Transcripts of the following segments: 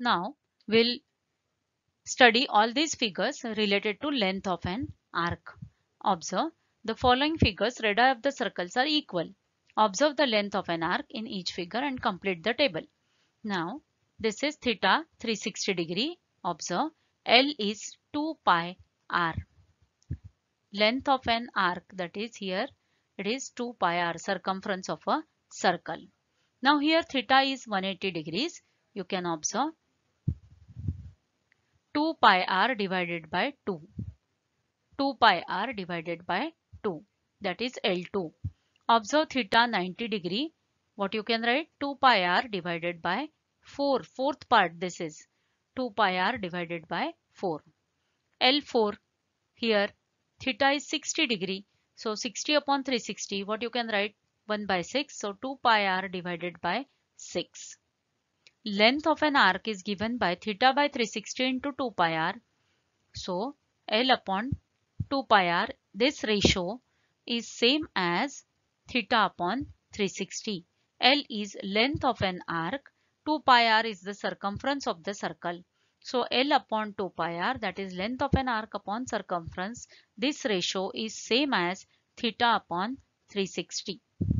Now we'll study all these figures related to length of an arc. Observe the following figures, radii of the circles are equal. Observe the length of an arc in each figure and complete the table. Now this is theta 360 degree. Observe L is 2 pi r. Length of an arc, that is here it is 2 pi r, circumference of a circle. Now here theta is 180 degrees. You can observe 2 pi r divided by 2. 2 pi r divided by 2, that is L2. Observe theta 90 degree. What you can write? 2 pi r divided by 4. Fourth part, this is 2 pi r divided by 4. L4, here theta is 60 degree. So 60 upon 360, what you can write? 1 by 6. So 2 pi r divided by 6. Length of an arc is given by theta by 360 into 2 pi r. So L upon 2 pi r, this ratio is same as theta upon 360. L is length of an arc. 2 pi r is the circumference of the circle. So L upon 2 pi r, that is length of an arc upon circumference. This ratio is same as theta upon 360.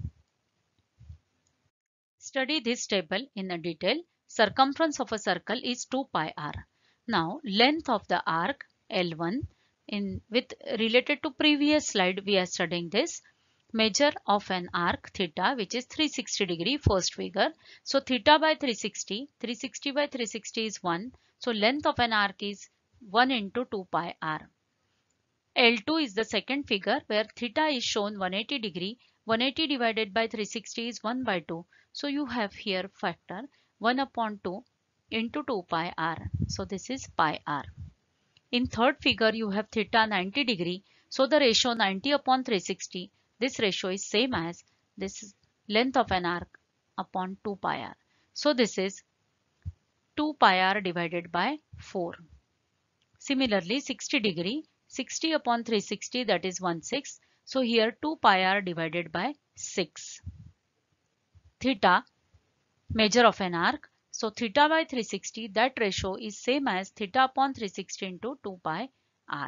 Study this table in a detail. Circumference of a circle is 2 pi r. Now length of the arc L1, with related to previous slide we are studying this. Measure of an arc theta, which is 360 degree, first figure. So theta by 360, 360 by 360 is 1. So length of an arc is 1 into 2 pi r. L2 is the second figure where theta is shown 180 degree. 180 divided by 360 is 1 by 2. So you have here factor 1 upon 2 into 2 pi r. So this is pi r. In third figure you have theta 90 degree. So the ratio 90 upon 360. This ratio is same as this length of an arc upon 2 pi r. So this is 2 pi r divided by 4. Similarly 60 degree. 60 upon 360, that is 1/6. So here 2 pi r divided by 6. Theta, measure of an arc. So theta by 360, that ratio is same as theta upon 360 into 2 pi r.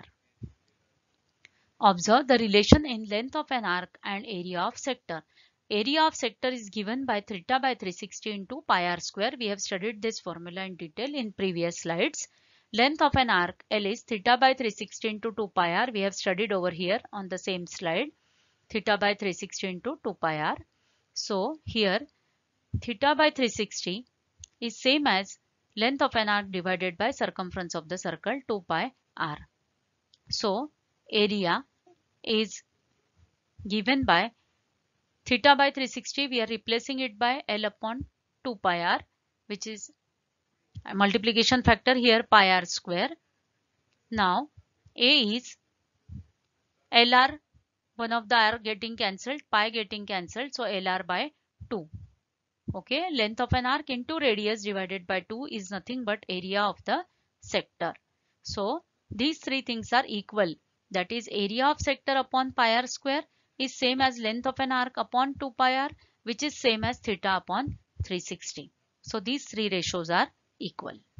Observe the relation in length of an arc and area of sector. Area of sector is given by theta by 360 into pi r square. We have studied this formula in detail in previous slides. Length of an arc L is theta by 360 into 2 pi r. We have studied over here on the same slide. Theta by 360 into 2 pi r. So here theta by 360 is same as length of an arc divided by circumference of the circle 2 pi r. So area is given by theta by 360. We are replacing it by L upon 2 pi r, which is a multiplication factor here pi r square. Now A is LR, one of the r getting cancelled, pi getting cancelled, so LR by 2. Okay, length of an arc into radius divided by 2 is nothing but area of the sector. So these three things are equal. That is area of sector upon pi r square is same as length of an arc upon 2 pi r, which is same as theta upon 360. So these three ratios are equal.